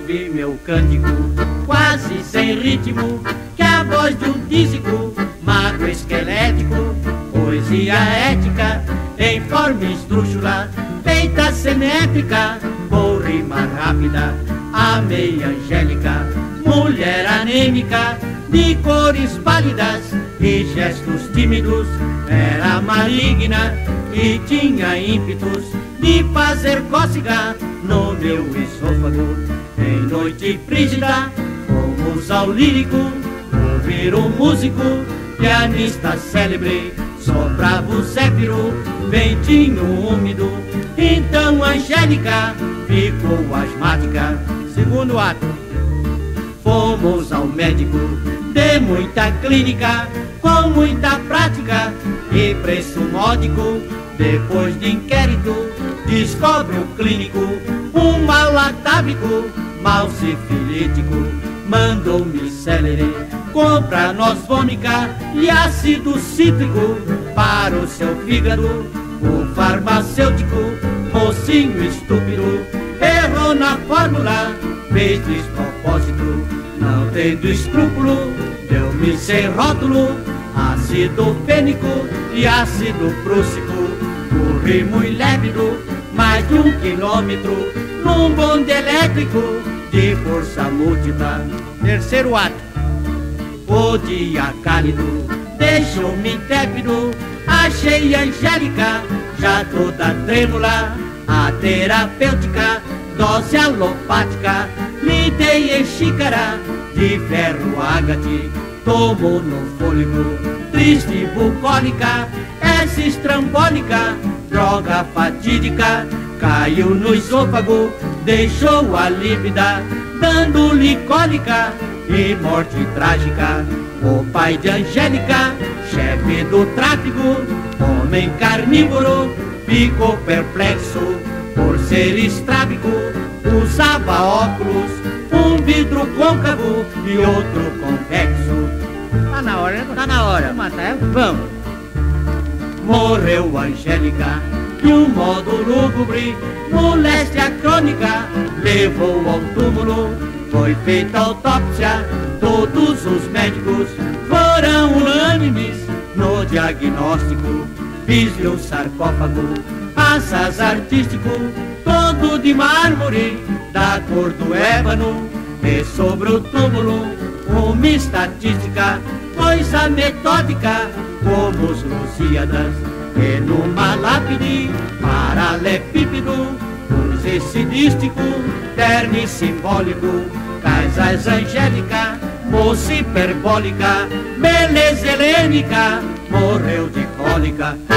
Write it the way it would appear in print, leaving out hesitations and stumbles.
ouvi meu cântico, quase sem ritmo, que a voz de um tísico, magro esquelético, poesia ética, em forma esdrúxula, feita simétrica, com rima rápida, amei Angélica, mulher anêmica, de cores pálidas e gestos tímidos, era maligna e tinha ímpetos de fazer cócega no meu esôfago. Em noite frígida, fomos ao lírico, ouvir um músico, pianista célebre, soprava o zéfiro, ventinho úmido. Então Angélica ficou asmática. Segundo ato, fomos ao médico, de muita clínica, com muita prática e preço módico. Depois de inquérito, descobre o clínico um mal atávico, mal sifilítico. Mandou-me célere, compra noz vômica e ácido cítrico para o seu fígado. O farmacêutico, mocinho estúpido, errou na fórmula, fez despropósito. Não tendo escrúpulo, deu-me sem rótulo ácido fênico e ácido prússico. Corri muito lépido, mais de 1 quilômetro, num bonde elétrico de força múltipla. Terceiro ato, o dia cálido deixou-me intrépido. Achei Angélica já toda trêmula, a terapêutica, dose alopática, me dei em xícara de ferro ágate. Tomou no fôlego, triste bucólica, essa estrambólica, droga fatídica, caiu no esôfago, deixou a lívida, dando-lhe cólica e morte trágica. O pai de Angélica, chefe do tráfico, homem carnívoro, ficou perplexo por ser estrábico. Usava óculos, um vidro côncavo e outro convexo. Tá na hora, né? Tá na hora. Vamos matar ela? Vamos. Morreu Angélica de um modo lúgubre, moléstia crônica, levou ao túmulo. Foi feita autópsia, todos os médicos foram unânimes no diagnóstico. Fiz-lhe um sarcófago, assaz artístico, todo de mármore, da cor do ébano. E sobre o túmulo uma estatística, coisa metódica, como os Lusíadas. E numa lápide, paralelepípedo, crucicidístico, terne simbólico, casais Angélica, moça hiperbólica, beleza helênica, morreu de cólica.